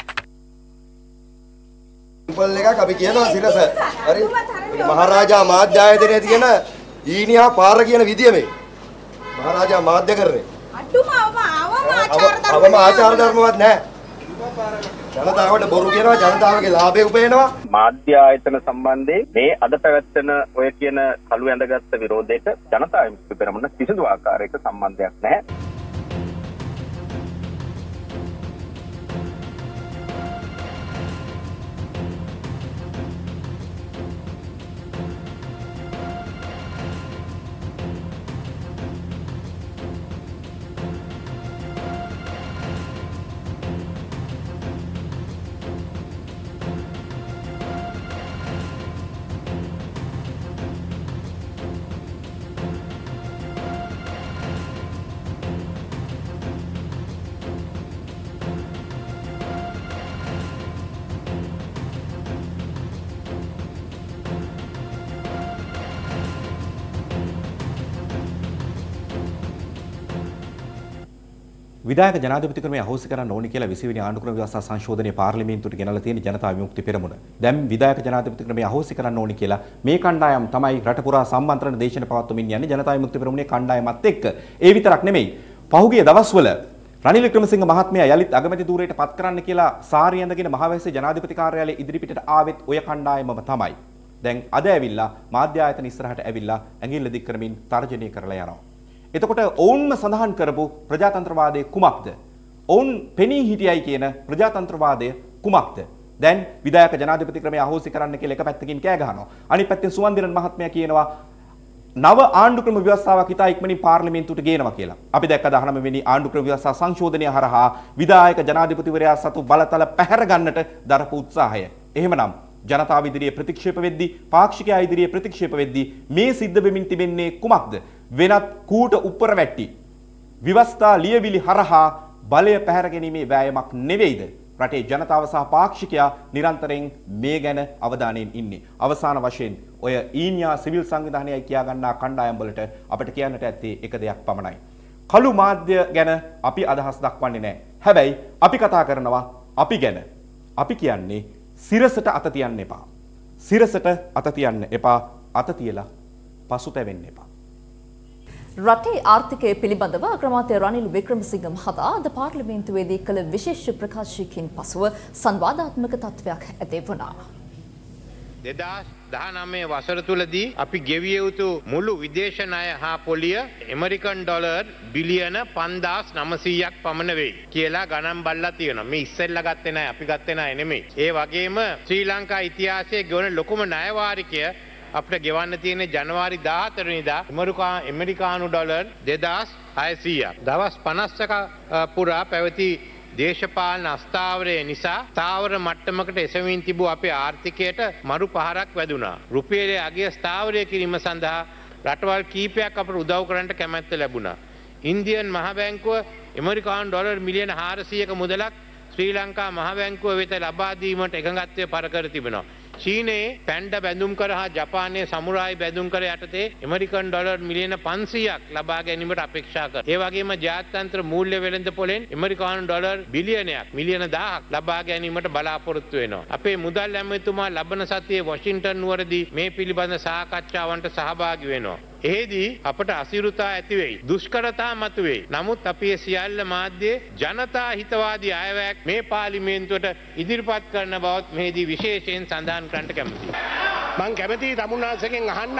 සිම්පල් එකක් අපි කියනවා සිරස. හරි. මහරජා මාධ්‍ය ආයතනයේ තියෙන ඊනියා පාර කියන විදිය මේ. මහරජා මාධ්‍ය කරන්නේ. අවම ආචාර ධර්මවත් නැහැ. ජනතාවට බොරු කියනවා, ජනතාවගේ ලාභය උපයනවා. මාධ්‍ය ආයතන සම්බන්ධයෙන් මේ අද පැවැත්වෙන ඔය කියන කළු ඇඳගත්ත විරෝධයට ජනතා විමුක්ති පෙරමුණ කිසිදු ආකාරයක සම්බන්ධයක් නැහැ. විධායක ජනාධිපති ක්‍රමය අහෝසි කරන්න ඕනි කියලා 20 වෙනි ආණ්ඩුක්‍රම ව්‍යවස්ථා සංශෝධනයේ පාර්ලිමේන්තුවට ගෙනලා තියෙන ජනතා විමුක්ති පෙරමුණ. දැන් විධායක ජනාධිපති ක්‍රමය අහෝසි කරන්න ඕනි කියලා මේ කණ්ඩායම් තමයි රට පුරා සම්මන්ත්‍රණ දේශන පවත්වමින් යන්නේ ජනතා විමුක්ති පෙරමුණේ කණ්ඩායමත් එක්ක. ඒ විතරක් නෙමෙයි. පහුගිය දවස්වල රනිල් වික්‍රමසිංහ මහත්මයා යලිත් අගමැති ධූරයට පත් කරන්න කියලා සාරිය ඇඳගෙන මහවැස්සේ ජනාධිපති කාර්යාලයේ ඉදිරිපිටට ආවෙත් ඔය කණ්ඩායමම තමයි. දැන් අද ඇවිල්ලා මාධ්‍ය ආයතන ඉස්සරහට ඇවිල්ලා ඇඟිල්ල දික් කරමින් තර්ජනය කරලා යනවා. එතකොට ඔවුන්ම සඳහන් කරපු ප්‍රජාතන්ත්‍රවාදය කුමක්ද? ඔවුන් පෙනී හිටියයි කියන ප්‍රජාතන්ත්‍රවාදය කුමක්ද? දැන් විධායක ජනාධිපති ක්‍රමය අහෝසි කරන්න කියලා එක පැත්තකින් කෑ ගහනවා. අනිත් පැත්තෙන් සුවන්දිරන් මහත්මයා කියනවා නව ආණ්ඩුක්‍රම ව්‍යවස්ථාවක් ඉතා ඉක්මනින් පාර්ලිමේන්තුවට ගේනවා කියලා. අපි දැක්ක 19 වෙනි ආණ්ඩුක්‍රම ව්‍යවස්ථා සංශෝධනය හරහා විධායක ජනාධිපතිවරයා සතු බලතල පැහැර ගන්නට දරපු උත්සාහය. එහෙමනම් ජනතාව ඉදිරියේ ප්‍රතික්ෂේප වෙද්දී පාක්ෂිකයා ඉදිරියේ ප්‍රතික්ෂේප වෙද්දී මේ සිද්ධ වෙමින් තිබෙන්නේ කුමක්ද? වෙනත් කූට උප්පර වැට්ටි ව්‍යවස්ථා ලියවිලි හරහා බලය පැහැර ගැනීමේ වෑයමක් නෙවෙයිද? රටේ ජනතාව සහ පාක්ෂිකයා නිරන්තරයෙන් මේ ගැන අවධානයෙන් ඉන්නේ. අවසාන වශයෙන් ඔය ඊනියා සිවිල් සංවිධානයයි කියා ගන්නා කණ්ඩායම් වලට අපිට කියන්නට ඇත්තේ එක දෙයක් පමණයි. කළු මාධ්‍ය ගැන අපි අදහස් දක්වන්නේ නැහැ. හැබැයි අපි කතා කරනවා අපි ගැන. අපි කියන්නේ සිරසට අත තියන්න එපා. සිරසට අත තියන්න එපා. අත තියලා පසුතැවෙන්න එපා. රටේ ආර්ථිකය පිළිබඳව අග්‍රාමාත්‍ය රනිල් වික්‍රමසිංහ මහතා අද පාර්ලිමේන්තුවේදී කළ විශේෂ ප්‍රකාශයකින් පසුව සංවාදාත්මක තත්ත්වයක් ඇති වුණා. 2019 වසර තුලදී අපි ගෙවිය යුතු මුළු විදේශ ණය හා පොලිය ඇමරිකන් ඩොලර් බිලියන 5900ක් පමණ වෙයි කියලා ගණන් බලලා තියෙනවා. මේ ඉස්සෙල්ලා ගත්තේ නැහැ, අපි ගත්තේ නැහැ නෙමෙයි. ඒ වගේම ශ්‍රී ලංකා ඉතිහාසයේ ගෙවන ලොකුම ණය වාරිකය අපිට ගෙවන්න තියෙන ජනවාරි 14 වෙනිදා ඇමරිකානු ඩොලර් 2600ක්. දවස් 50ක පුරා පැවති දේශපාලන අස්ථාවරය නිසා ස්ථාවර මට්ටමකට එසවින් තිබූ අපේ ආර්ථිකයට මරු පහරක් වැදුනා. රුපියලේ අගය ස්ථාවරය කිරීම සඳහා රටවල් කීපයක් අපට උදව් කරන්නට කැමැත්ත ලැබුණා. ඉන්දියන් මහ බැංකුව ඇමරිකානු ඩොලර් මිලියන 400ක මුදලක් ශ්‍රී ලංකා මහ බැංකුව වෙත ලබා දීමට එකඟත්වය පළ කර තිබෙනවා. චීනයේ පැන්ඩ බැඳුම් කර හා ජපානයේ සමුරායි බැඳුම් කර යටතේ ඇමරිකන් ඩොලර් මිලියන 500ක් ලබා ගැනීමට අපේක්ෂා කරනවා. ඒ වගේම ජාත්‍යන්තර මූල්‍ය වෙළඳපොලෙන් ඇමරිකානු ඩොලර් බිලියනයක් මිලියන 1000ක් ලබා ගැනීමට බලාපොරොත්තු වෙනවා. අපේ මුදල් ඇමතිතුමා ලබන සතියේ වොෂින්ටන් නුවරදී මේ පිළිබඳ සාකච්ඡාවන්ට සහභාගී වෙනවා. එෙහිදී අපට අසිරුතා ඇති වෙයි. දුෂ්කරතා මතුවෙයි. නමුත් අපි සියල්ල මාධ්‍යයේ ජනතා හිතවාදී අයවැයක් මේ පාර්ලිමේන්තුවට ඉදිරිපත් කරන බවත් මෙහිදී විශේෂයෙන් සඳහන් කරන්න කැමතියි. මං කැමතියි තමුන්නාසගෙන් අහන්න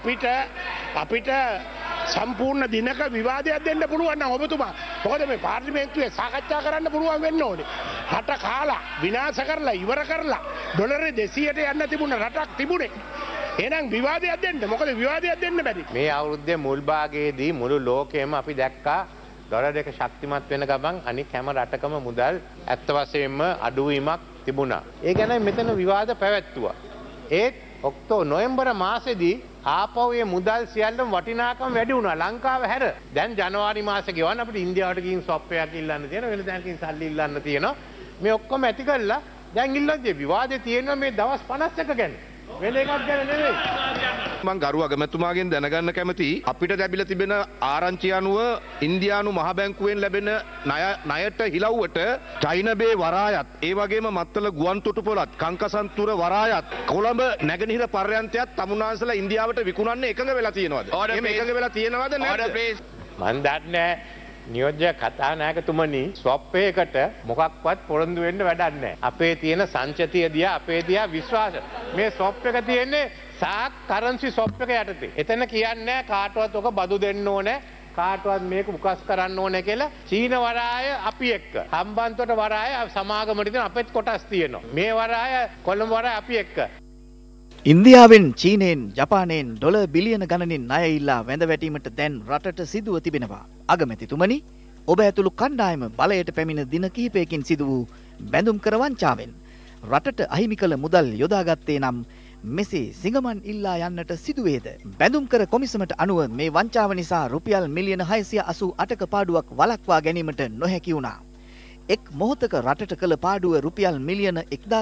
අපිට සම්පූර්ණ දිනක විවාදයක් දෙන්න පුළුවන් නම් ඔබතුමා. මොකද මේ පාර්ලිමේන්තුවේ සාකච්ඡා කරන්න පුළුවන් වෙන්න ඕනේ. රට කාලා විනාශ කරලා ඉවර කරලා ඩොලරේ 200ට යන්න තිබුණ රටක් තිබුණේ. එහෙනම් විවාදයක් දෙන්න. මොකද විවාදයක් දෙන්න බැරි. මේ අවුරුද්දේ මුල් භාගයේදී මුළු ලෝකෙම අපි දැක්කා ඩොලර් එක ශක්තිමත් වෙන ගමන් අනික් හැම රටකම මුදල් ඇත්ත වශයෙන්ම අඩුවීමක් තිබුණා. ඒ ගැන මෙතන විවාද පැවැත්තුවා. ඒත් නොවැම්බර් මාසෙදී ආපහු මේ මුදල් සියල්ලම වටිනාකම වැඩි වුණා. ලංකාව හැර. දැන් ජනවාරි මාසේ ගෙවන්න අපිට ඉන්දියාවට ගිහින් ස්වප් එකක් ඉල්ලන්න තියෙනවා. වෙන තැනකින් සල්ලි ඉල්ලන්න තියෙනවා. මේ ඔක්කොම ඇති කළා දැන් ඉල්ලන්නේ විවාදේ තියෙනවා මේ දවස් 51 ගැන. වෙන එකක් ගැන නෙවෙයි. මං ගරු අගමැතිතුමාගෙන් දැනගන්න කැමතියි අපිට ලැබිලා තිබෙන ආරංචි අනුව ඉන්දියානු මහ බැංකුවෙන් ලැබෙන ණයට හිලව්වට චයිනබේ වරායත් ඒ වගේම මත්තල ගුවන් තොටුපළත් කංකසන්තුර වරායත් කොළඹ නැගෙනහිර පර්යන්තයත් තමුන්නාන්සලා ඉන්දියාවට විකුණන්න එකඟ වෙලා තියෙනවද? එහෙම එකඟ වෙලා තියෙනවද නැද්ද? මන් දන්නේ නියෝජ්‍ය කතානායකතුමනි ස්වප් එකකට මොකක්වත් පොරොන්දු වෙන්න වැඩක් නැහැ. අපේ තියෙන සංචතිය දිහා අපේ දිහා විශ්වාස. මේ ස්වප් එක තියෙන්නේ සාක් කරන්සි ස්වප් එක යටතේ. එතන කියන්නේ කාටවත් ඔක බදු දෙන්න ඕනේ. කාටවත් මේක උකස් කරන්න ඕනේ කියලා. චීන වරාය අපි එක්ක. හම්බන්තොට වරාය සමාගමට තියෙන අපෙත් කොටස් තියෙනවා. මේ වරාය කොළඹ වරාය අපි එක්ක. ඉන්දියාවෙන් චීනයෙන් ජපානයෙන් ඩොලර් බිලියන ගණනින් ණය ඉල්ලා වැඳ වැටීමට දැන් රටට සිදුව තිබෙනවා. අගමැතිතුමනි, ඔබ ඇතුළු කණ්ඩායම බලයට පැමිණ දින කිහිපයකින් සිදු වූ බැඳුම් කර වංචාවෙන් රටට අහිමි කළ මුදල් යොදාගත්තේ නම් මෙසේ සිඟමන් ඉල්ලා යන්නට සිදුවේද? බැඳුම් කර කොමිසමට අනුව මේ වංචාව නිසා රුපියල් මිලියන 688ක පාඩුවක් වළක්වා ගැනීමට නොහැකි වුණා. එක් මොහොතක රටට කළ පාඩුව රුපියල් මිලියන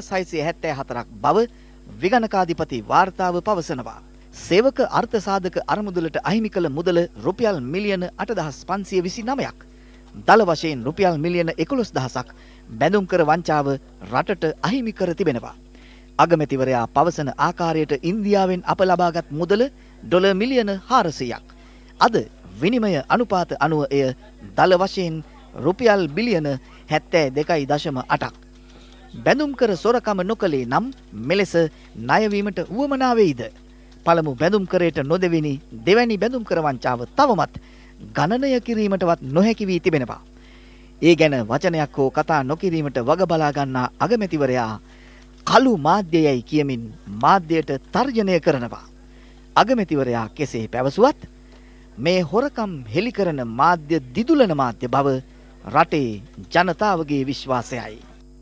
1674ක් බව විගණකාධිපති වාර්තාව පවසනවා. සේවක අර්ථ සාධක අරමුදලට අහිමි කළ මුදල රුපියල් මිලියන 8529ක්. දල වශයෙන් රුපියල් මිලියන 11,000ක් බැඳුම් කර වංචාව රටට අහිමි කර තිබෙනවා. අගමැතිවරයා පවසන ආකාරයට ඉන්දියාවෙන් අප ලබාගත් මුදල ඩොලර් මිලියන 400ක්. අද විනිමය අනුපාත අනුව එය දල වශයෙන් රුපියල් බිලියන 72.8ක්. බැඳුම් කර සොරකම නොකළේ නම් මෙලෙස ණයවීමට උවමනා වෙයිද? පළමු බැඳුම් කරේට නොදෙවෙනි දෙවැනි බැඳුම් කර වංචාව තවමත් ගණනය කිරීමටවත් නොහැකි වී තිබෙනවා. ඒ ගැන වචනයක් හෝ කතා නොකිරීමට වග බලා ගන්නා අගමැතිවරයා කළු මාධ්‍යයයි කියමින් මාධ්‍යයට තර්ජනය කරනවා. අගමැතිවරයා කෙසේ පැවසුවත් මේ හොරකම් හෙළි කරන මාධ්‍ය දිදුලන මාධ්‍ය බව රටේ ජනතාවගේ විශ්වාසයයි.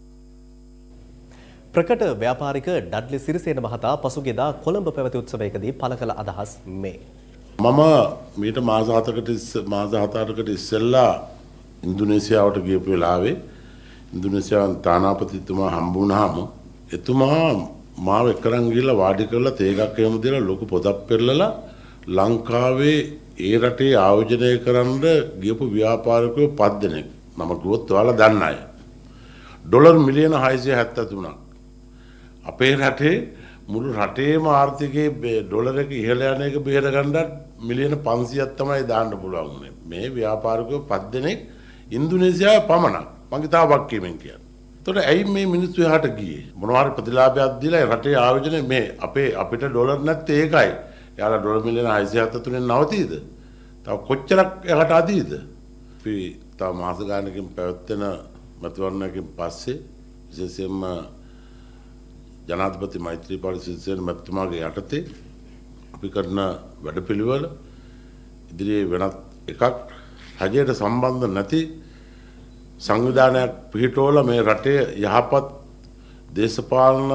ප්‍රකට ව්‍යාපාරික ඩඩ්ලි සිරිසේන මහතා පසුගියදා කොළඹ පැවති උත්සවයකදී පළ කළ අදහස් මේ. මම මීට මාස 7කට ඉස්සෙල්ලා ඉන්දුනීසියාවට ගියපු වෙලාවේ ඉන්දුනීසියාවේ තානාපතිතුමා හම්බ වුණාම එතුමා මාව එක්කරන් ගිහලා වාඩි කරලා තේගක් එහෙම දීලා ලොකු පොතක් පෙරලලා ලංකාවේ ඒ රටේ ආයෝජනය කරන්න ගියපු ව්‍යාපාරිකයෝ 5 දෙනෙක් නම කිව්වොත් ඔයාලා දන්න අය ඩොලර් මිලියන 673ක් අපේ රටේ මුළු රටේම ආර්ථිකයේ ඩොලර් එක ඉහළ යන එක බේර ගන්නත් මිලියන 500ක් තමයි දාන්න පුළුවන් උනේ. මේ ව්‍යාපාරිකයෝ 5 දෙනෙක් ඉන්දුනීසියාවේ පමණක්. මම තාවක් කියමින් කියන්නේ. එතකොට ඇයි මේ මිනිස්සු එහාට ගියේ? මොනවා හරි ප්‍රතිලාභයක් දීලා රටේ ආයෝජනය මේ අපිට ඩොලර් නැත්තේ ඒකයි. එයාලා ඩොලර් මිලියන 673න් නවතීද? තව කොච්චරක් එහාට අදීද? අපි තව මාස ගානකින් පැවැත්වෙන මතවරණයකින් පස්සේ විශේෂයෙන්ම ජනාධිපති මෛත්‍රීපාල සිරිසේන මැතිතුමාගේ යටතේ අපි කරන වැඩපිළිවෙල ඉදිරියේ වෙනත් එකක් රජයට සම්බන්ධ නැති සංවිධානයක් පිහිටවලා මේ රටේ යහපත් දේශපාලන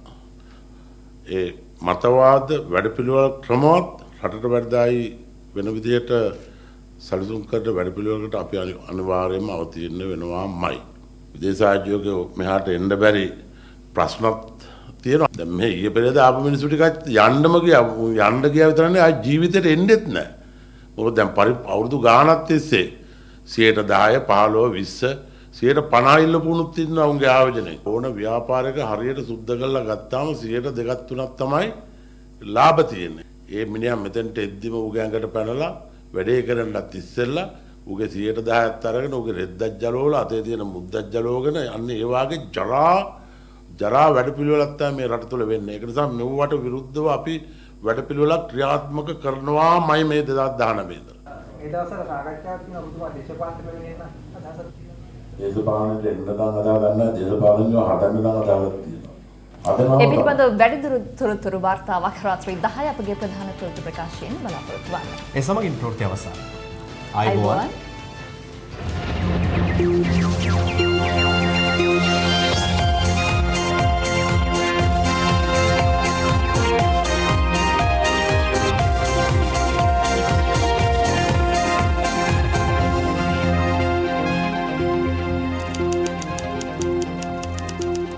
ඒ මතවාද වැඩපිළිවෙල ක්‍රමවත් රටට වැඩදායි වෙන විදිහට සැලසුම් කරන වැඩපිළිවෙලකට අපි අනිවාර්යයෙන්ම අවතීර්ණ වෙනවාමයි. විදේශ ආයෝජකයෝ මෙහාට එන්න බැරි ප්‍රශ්නත් තියෙනවා. දැන් මේ ඊයේ පෙරේද ආපු මිනිස්සු ටිකක් යන්න ගියා විතරනේ ආ ජීවිතේට එන්නෙත් නැහැ. මොකද දැන් අවුරුදු ගාණක් තිස්සේ 10%, 15%, 20%, 50% ඉල්ලපුණුත් ඉන්නවා උන්ගේ ආයෝජනේ. ඕන ව්‍යාපාරික හරියට සුද්ධ කරලා ගත්තාම 2%, 3% තමයි ලාභ තියෙන්නේ. ඒ මිනිහා මෙතෙන්ට එද්දිම උගේ ඇඟට පැනලා වැඩේ කරන්නත් ඉස්සෙල්ලා උගේ 10%ක් අරගෙන උගේ රෙද්දක් ජලවලා අතේ තියෙන මුද්දක් ජලවගෙන අන්න ඒ වාගේ ජරා වැඩපිළිවෙලක් තමයි මේ රට තුළ වෙන්නේ. ඒක නිසා මෙවට විරුද්ධව අපි වැඩපිළිවෙලක් ක්‍රියාත්මක කරනවාමයි මේ 2019 ඉඳලා. ඒ දවස්වල සාකච්ඡාවක් තියෙනවා ඔබතුමා දේශපාලන වෙලෙන්න අදහසක් තියෙනවා. දේශපාලනයේ එන්න නම් අදා ගන්න දේශපාලනය හදන්න නම් අදාළක් තියෙනවා. ඒ පිළිබඳව වැඩිදුර තොරතුරු වාර්තාවක් රාත්‍රී 10 අපගේ ප්‍රධාන තොරතුරු ප්‍රකාශයෙන් බලාපොරොත්තු වන්න. ඒ සමගින් ප්‍රවෘත්ති අවසන්. ආයුබෝවන්.